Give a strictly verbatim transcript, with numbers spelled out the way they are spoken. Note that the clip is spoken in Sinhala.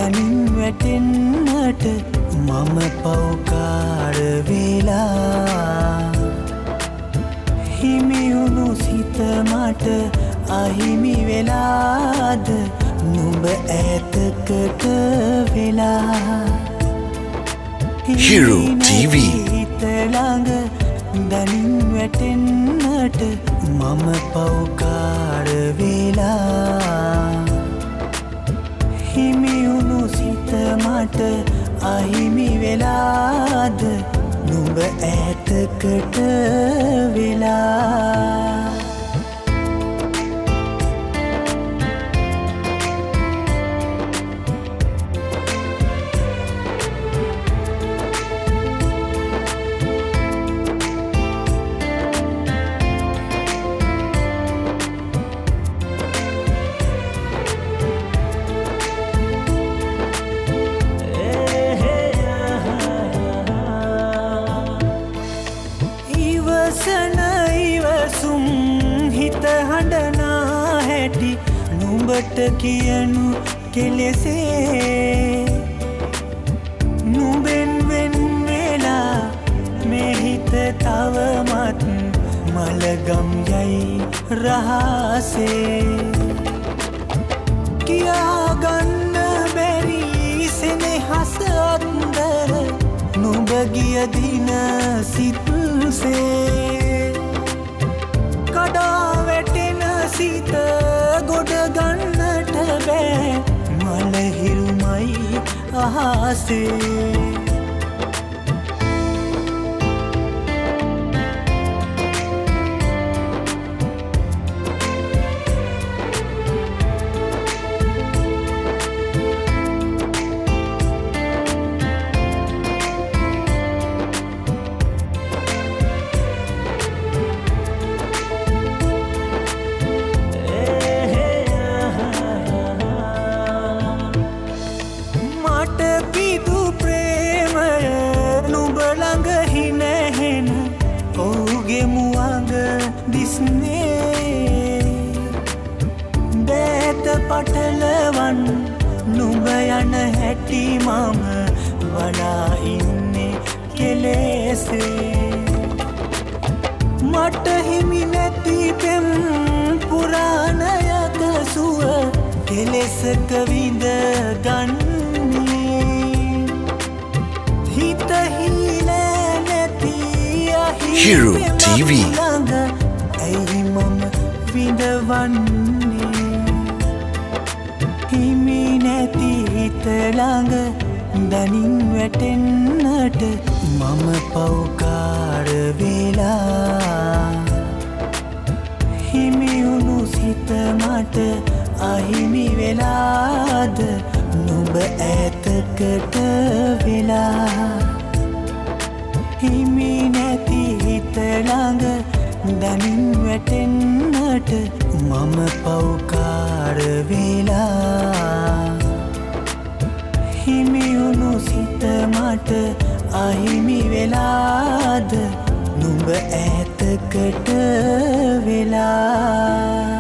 දනින් වැටෙන්නට මම පව්කාර වෙලා හිමියුණු සිත මට අහිමි වෙලාද නුඹ ඈතකට වෙලා Hero T V ළඟ දනින් වැටෙන්නට මම පව්කාර වෙලා හිමියුණු සිත මට අහිමි වෙලාද නුඹ ඈතකට වෙලා ඉවසුම් හිත හඬනා හැටි නුඹට කියනු කෙලෙසේ නුඹෙන් වෙන් වෙලා මේ හිත තවමත් මලගම් යයි රහසේ කියාගන්න බැරි සෙනෙහස අන්දර නුඹ ගිය දින සිත්සේ කඩා වැටෙන සිත ගොඩ ගන්නට බෑ මලහිරුමයි අහසේ ඔහුගේ මුවඟ දිස්නේ දෑත පටලවන් නුඹ යන හැටි මම වඩා ඉන්නේ කෙලෙසේ මට හිමි නැති පෙම් පුරාණයක සුව කෙලෙසක විඳ ගන්නේ හිත හිලෑ නැති Hero T V ඇයි මම විඳවන්නේ හිමි නැති හිත ළඟ දනින් වැටෙන්නට මම පව්කාර වෙලා හිමියුණු සිත මට අහිමි වෙලාද නුඹ ඈතකට වෙලා හිමි නැති හිත ළඟ දනින් වැටෙන්නට මම පව්කාර වෙලා හිමියුණු සිත මට අහිමි වෙලාද නුඹ ඈතකට වෙලා